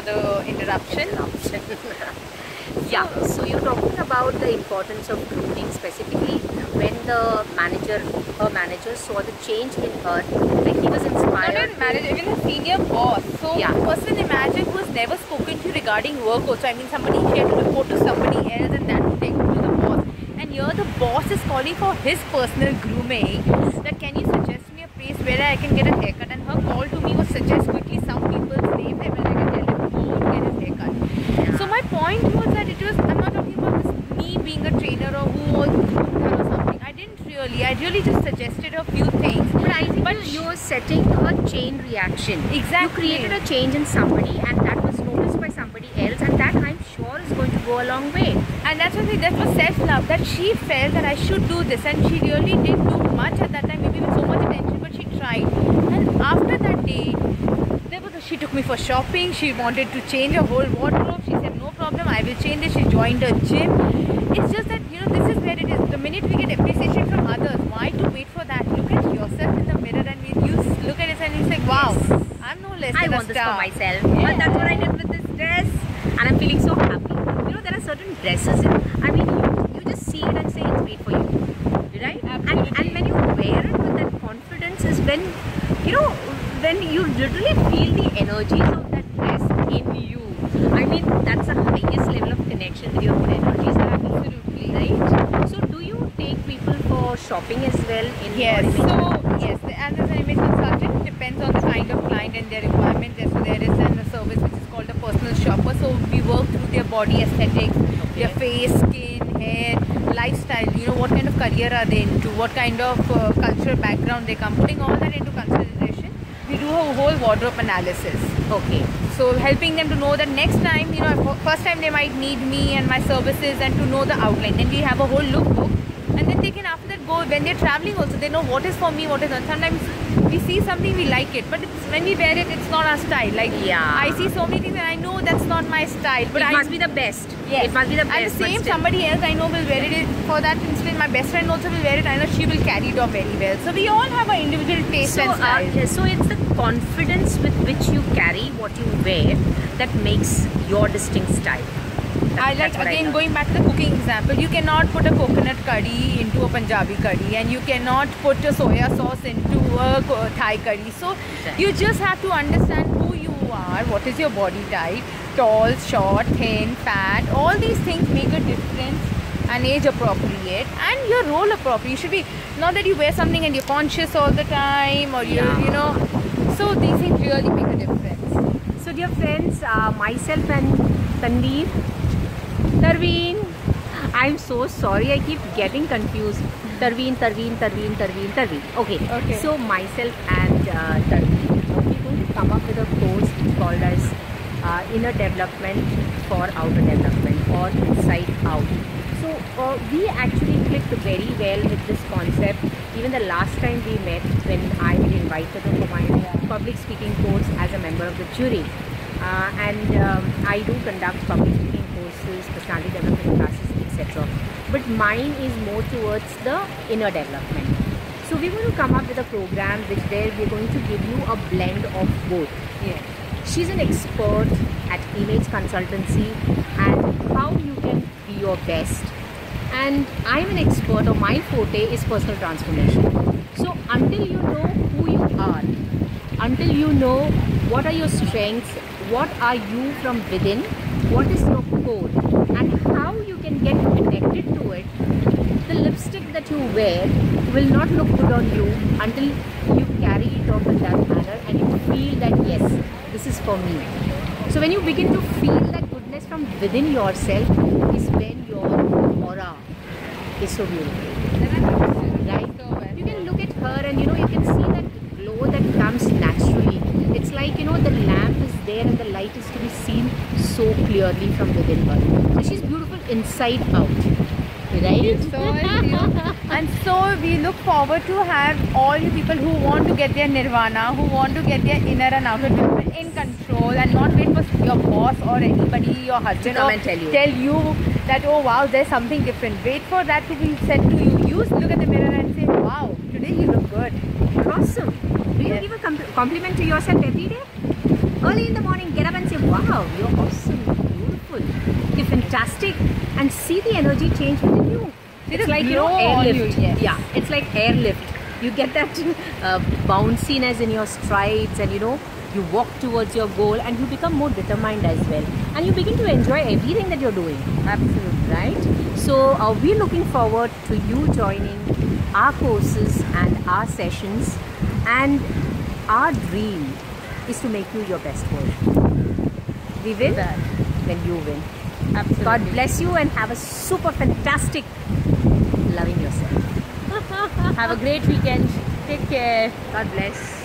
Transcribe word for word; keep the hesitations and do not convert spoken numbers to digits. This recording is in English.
the interruption. interruption. Yeah, so you're talking about the importance of grooming, specifically when the manager, her manager saw the change in her, like he was inspired. Not even manager, even a senior boss. So Yeah. the person imagine who has never spoken to you regarding work also. I mean, somebody she had to report to somebody else and that would take to the boss. And here the boss is calling for his personal grooming. That can you suggest me a place where I can get a haircut? And her call to me was suggest quickly some people's names. I will like tell him go and get his haircut. Yeah. So my point was that it was, I'm not talking about this, me being a trainer or who was groomed her or something. I didn't really. I really just suggested a few things. But I think But you, you're setting a chain reaction. Exactly. You created a change in somebody and that was noticed by somebody else, and that I'm sure is going to go a long way. And that's what I, that was self-love, that she felt that I should do this, and she really didn't do much at that time, maybe with so much attention, but she tried. And after that day, there was a, she took me for shopping. She wanted to change her whole wardrobe. She said no problem, I will change it. She joined a gym. It's just that, you know, this is where it is. The minute we get appreciation from others, why to wait for that? Look at yourself in the mirror and when you look at it and you say, wow, Yes. I'm no less I than a want this star. for myself. Yeah. But that's what I did with this dress, and I'm feeling so happy. You know, there are certain dresses. I mean, you, you just see it and say it's made for you, right? And, and when you wear it with that confidence is when, you know, when you literally feel the energies of that dress in you. I mean, that's the highest level of connection with your own energies. Absolutely, right? So, do you take people for shopping as well in Yes, your image so consultancy? yes, the, as an image consultant, depends on the kind of client and their requirement. There, so there is an, a service which is called a personal shopper. So we work through their body aesthetics, their face, skin, hair, lifestyle. You know, what kind of career are they into? What kind of uh, cultural background they come. Putting all that into consideration, we do a whole wardrobe analysis. Okay. So helping them to know that next time, you know, first time they might need me and my services and to know the outline. Then we have a whole lookbook, and then they can after that go, when they're traveling also, they know what is for me, what is not. Sometimes we see something, we like it, but it's, when we wear it, it's not our style. Like, Yeah. I see so many things and I know that's not my style. But It I must be the best. Yes. It must be the best. And the but same still. somebody else I know will wear it. For that instance, my best friend also will wear it. I know she will carry it off very well. So we all have our individual taste So, and style. uh, so it's the confidence with which you carry what you wear that makes your distinct style. That- I like that's what I again love. going back to the cooking example. You cannot put a coconut curry into a Punjabi curry, and you cannot put a soya sauce into a co- Thai curry. So Exactly. you just have to understand who you are, what is your body type, tall, short, thin, fat. All these things make a difference and age appropriate, and your role appropriate. You should be not that you wear something and you're conscious all the time, or you Yeah. you know. So these things really make a difference. So dear friends, uh, myself and Tanveer, Tarveen, I'm so sorry, I keep getting confused. Tarveen, Tarveen, Tarveen, Tarveen, Tarveen. Okay. Okay. So myself and uh, Tarveen, we're going to come up with a course called as uh, Inner Development for Outer Development, or Inside Out. So uh, we actually clicked very well with this concept. Even the last time we met, when I invited her for my public speaking course as a member of the jury. Uh, and um, I do conduct public speaking courses, personality development classes, et cetera. But mine is more towards the inner development. So we're going to come up with a program which where we're going to give you a blend of both. Yeah. She's an expert at image consultancy and how you can be your best. And I'm an expert, or my forte is personal transformation. So until you know who you are, until you know what are your strengths, what are you from within, what is your core, and how you can get connected to it, the lipstick that you wear will not look good on you until you carry it off in that manner and you feel that yes, this is for me. So when you begin to feel that goodness from within yourself is when your aura is so beautiful, right? You can look at her and you know you can see that glow that comes naturally. It's like, you know, the lamp is there and the light is to be seen so clearly from within her. So she's beautiful inside out, right? So is you. And so we look forward to have all you people who want to get their nirvana, who want to get their inner and outer development in control, and not wait for your boss or anybody, your husband, come or and tell you. tell you that, oh wow, there's something different. Wait for that to be said to you. You look at the mirror and say, wow, today you look good. Awesome. Do you Yes. give a com compliment to yourself every day? Early in the morning, get up and say, wow, wow, you're awesome, beautiful, you're fantastic, and see the energy change within you. See It's the like, you know, glow on you, airlift. yes. Yeah, it's like airlift. You get that uh, bounciness in your strides, and you know, you walk towards your goal, and you become more determined as well, and you begin to enjoy everything that you're doing. Absolutely. Right? So uh, we're looking forward to you joining our courses and our sessions, and our dream is to make you your best version. We win That. when you win. Absolutely. God bless you, and have a super fantastic loving yourself. Have a great weekend. Take care. God bless.